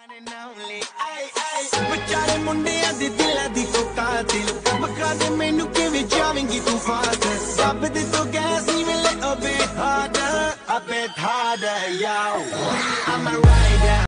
ਵਿਚਾਰੇ ਮੁੰਡਿਆਂ ਦੇ ਦਿਲਾਂ ਦੀ ਤੂੰ ਕਾਤਿਲ ਮਕਾ ਦੇ ਮੈਨੂੰ ਕਿਵੇਂ ਜਾਵੇਂਗੀ ਤੂੰ ਫਾਸਟ ਰੱਬ ਦੇ ਤੋਂ ਗੈਸ ਨਹੀਂ ਮਿਲੇ ਅਬੇ harder, yo I'm a rider